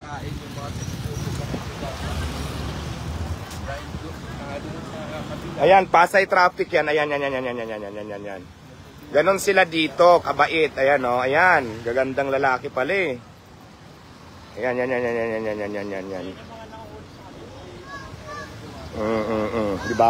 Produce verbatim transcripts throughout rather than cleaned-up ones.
Kain yung mga tinutulog sa Ayan, Pasay traffic yan. Ayan, yan, yan, yan, yan, yan, yan, yan, yan, yan. Ganon sila dito, kabait. Ayan, oh, ayan. Gagandang lalaki pala eh. Ayan, yan, yan, yan, yan, yan, yan, yan, yan, yan, yan. Mm, mm, mm. Diba?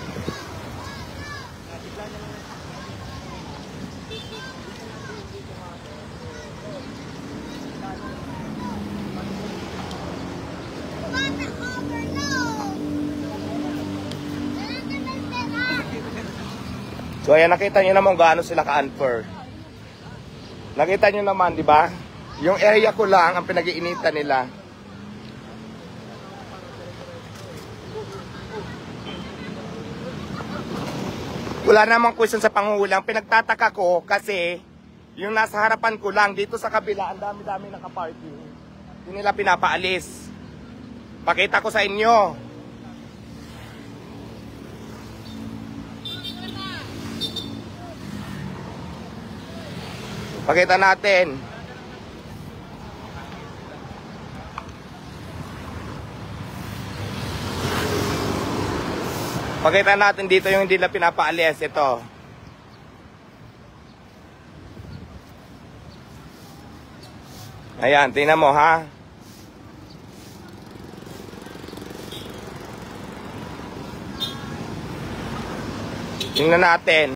So ayan, nakita nyo naman gaano sila ka-unfair. Nakita nyo naman, di ba? Yung area ko lang ang pinag-iinitan nila. Wala namang question sa pangulang. Pinagtataka ko kasi yung nasa harapan ko lang, dito sa kabila, ang dami-dami nakaparking. Hindi nila pinapaalis. Pakita ko sa inyo. Pakita natin. Pakita natin dito yung hindi na pinapaalis. Ito. Ayan, tingnan mo ha. Tingnan natin.